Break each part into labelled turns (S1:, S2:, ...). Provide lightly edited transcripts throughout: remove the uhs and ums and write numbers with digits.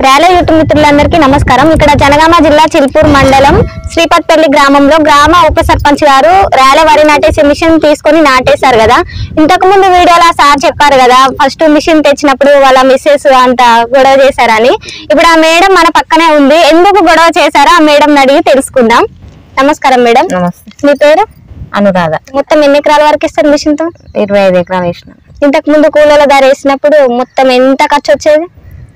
S1: Rally YouTube మిత్రులందరికీ నమస్కారం. ఇక్కడ జనగామ జిల్లా చిల్పూర్ మండలం శ్రీపత్పల్లి గ్రామంలో గ్రామ ఉప సర్పంచ్ గారు ర్యాలీ వరి నాటేసే మిషన్ తీసుకొని నాటేశారు కదా. ఇంతకు ముందు వీడియోలో సార్ చెప్పారు కదా, ఫస్ట్ మిషన్ తెచ్చినప్పుడు వాళ్ళ మిస్సెస్ అంత గొడవ చేశారని. ఇప్పుడు ఆ మేడం మన పక్కనే ఉంది. ఎందుకు గొడవ చేశారో ఆ మేడం అడిగి తెలుసుకుందాం. నమస్కారం మేడం. మీ పేరు?
S2: అనురాధ.
S1: మొత్తం ఎన్ని ఎకరాల వరకు ఇస్తారు మిషన్ తో?
S2: 25 ఎకరాలు వేసినాం.
S1: ఇంతకు ముందు కూలీల ధర వేసినప్పుడు మొత్తం ఎంత ఖర్చు వచ్చేది?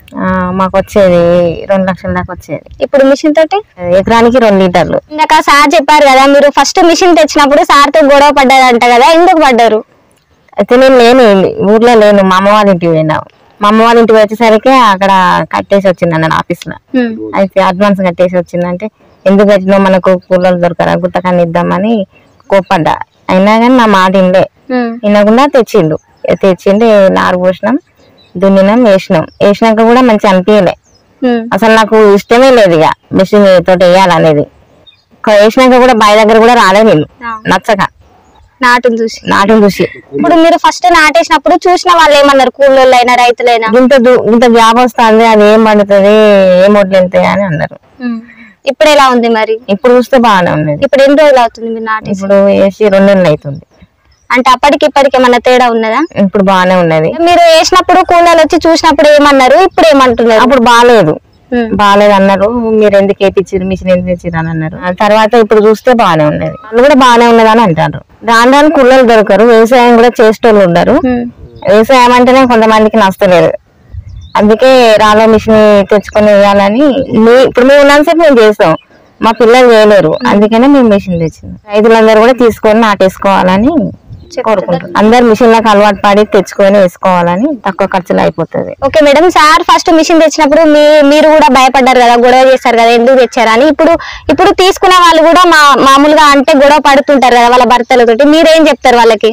S2: మాకు వచ్చేది 2 లక్షల దాకా వచ్చేది.
S1: ఇప్పుడు మిషన్ తోటి
S2: ఎకరానికి 2 లీటర్లు.
S1: ఇందాక సార్ చెప్పారు కదా, మీరు ఫస్ట్ మిషన్ తెచ్చినప్పుడు సార్ తో గొడవ పడ్డారంట కదా, ఎందుకు పడ్డారు?
S2: అయితే నేను లేను, ఊర్లో లేను, మా అమ్మ వాళ్ళ ఇంటికి పోయినా. మా అమ్మ వాళ్ళ ఇంటికి వచ్చేసరికి అక్కడ కట్టేసి వచ్చింది అన్న ఆఫీస్ లో. అయితే అడ్వాన్స్ కట్టేసి వచ్చిందంటే ఎందుకు వచ్చినా మనకు కూలర్లు దొరకరా, గుత్తకాన్ని ఇద్దామని కోప్పడ్డా. అయినా కానీ నా మాట వినకుండా తెచ్చిండు. నారు పోసినాం, దున్నినాం, వేసినాక కూడా మంచి అనిపించలే. అసలు నాకు ఇష్టమే లేదు ఇక మిషన్ తోటి వేయాలనేది. వేసినాక కూడా బావి దగ్గర కూడా రాలే నేను, నచ్చక
S1: నాటును చూసి. ఇప్పుడు మీరు ఫస్ట్ నాటేసినప్పుడు చూసిన వాళ్ళు ఏమన్నారు? కూలోళ్ళు అయినా రైతులైనా
S2: ఇంత జాబ్ వస్తుంది, అది ఏం పండుతుంది, ఏం వడ్లు వెళ్తాయి అని అన్నారు.
S1: ఇప్పుడు ఎలా ఉంది మరి?
S2: ఇప్పుడు చూస్తే బాగానే ఉన్నది.
S1: ఇప్పుడు ఎన్ని రోజులు అవుతుంది మీరు నాటేసి?
S2: ఇప్పుడు వేసి 2 నెలలు అవుతుంది.
S1: అంటే అప్పటికి ఇప్పటికి ఏమన్నా తేడా ఉన్నదా?
S2: ఇప్పుడు బాగానే ఉన్నది.
S1: మీరు వేసినప్పుడు కూలీలు వచ్చి చూసినప్పుడు ఏమన్నారు, ఇప్పుడు ఏమంటున్నారు?
S2: అప్పుడు బాగాలేదు అన్నారు. మీరు ఎందుకు వేపించారు, మిషన్ ఎందుకు తెచ్చిరు అని అన్నారు. తర్వాత ఇప్పుడు చూస్తే బాగానే ఉన్నది. వాళ్ళు కూడా బాగానే ఉన్నది అని అంటారు. రాను కూలీలు దొరకరు, వ్యవసాయం కూడా చేసేటోళ్ళు ఉన్నారు. వ్యవసాయం అంటేనే కొంతమందికి నచ్చలేదు. అందుకే రాలో మిషన్ తెచ్చుకొని వేయాలని ఇప్పుడు మేము ఉన్నంతసేపు మేము చేస్తాం, మా పిల్లలు చేయలేరు. అందుకనే మేము మిషన్ తెచ్చింది. రైతులందరూ కూడా తీసుకొని నాటేసుకోవాలని కోరుకుంటాం. అందరు మిషన్ లకు అలవాటు పడి తెచ్చుకొని వేసుకోవాలని, తక్కువ ఖర్చులో అయిపోతుంది.
S1: Okay madam, sir first machine తెచ్చినప్పుడు మీరు కూడా భయపడ్డారు కదా, గొడవ చేశారు కదా, ఎందుకు తెచ్చారని. ఇప్పుడు తీసుకునే వాళ్ళు కూడా మామూలుగా అంటే గొడవ పడుతుంటారు కదా వాళ్ళ భర్తలతోటి, మీరేం చెప్తారు వాళ్ళకి?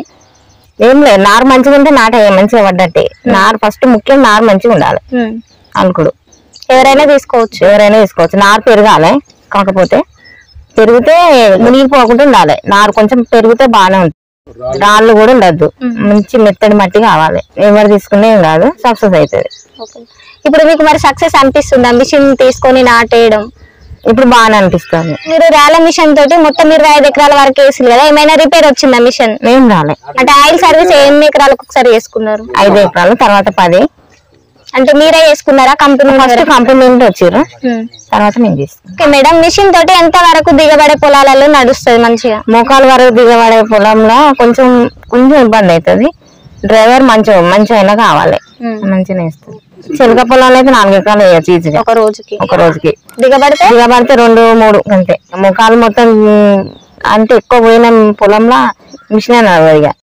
S2: ఏం లేదు, నారు మంచిగా ఉంటే నాట మంచిగా పడ్డట్టే. నారు ఫస్ట్ ముఖ్యం, నారు మంచిగా ఉండాలి. అనుకుడు
S1: ఎవరైనా తీసుకోవచ్చు.
S2: నారు పెరగాలి, కాకపోతే పెరిగితే మునిగిపోకుండా ఉండాలి. నారు కొంచెం పెరిగితే బాగానే ఉంటుంది. రాళ్ళు కూడా ఉండద్దు, మంచి మెత్తడి మట్టి కావాలి. ఎవరు తీసుకునే ఏం కాదు, సక్సెస్ అవుతుంది.
S1: ఇప్పుడు మీకు మరి సక్సెస్ అనిపిస్తుందా మిషన్ తీసుకొని నాటేయడం?
S2: ఇప్పుడు బాగానే అనిపిస్తుంది.
S1: మీరు ర్యాలీ మిషన్ తోటి మొత్తం 25 ఎకరాల వరకు వేసింది కదా, ఏమైనా రిపేర్ వచ్చిందా మిషన్?
S2: ఏం రాలే.
S1: అంటే ఆయిల్ సర్వీస్ ఎన్ని ఎకరాలకు ఒకసారి చేసుకున్నారు?
S2: 5 ఎకరాలు, తర్వాత 10.
S1: అంటే మీరే చేసుకున్నారా? కంపెనీ
S2: నుండి వచ్చారు, తర్వాత మేము చేసుకున్నాం.
S1: ఓకే మేడం, మిషన్ తోటి ఎంత వరకు దిగబడే పొలాలలో నడుస్తుంది మంచిగా?
S2: మోకాల వరకు దిగబడే పొలంలో కొంచెం ఇబ్బంది అవుతుంది. డ్రైవర్ మంచిగా కావాలి, మంచిగా వేస్తుంది. చిలక పొలంలో అయితే 4 ఎకరాలు వేయచ్చు ఈజీగా ఒక రోజుకి. దిగబడితే 2-3 అంతే. మోకాలు మొత్తం అంటే ఎక్కువ పోయిన పొలంలో మిషన్ నడవదు ఇక.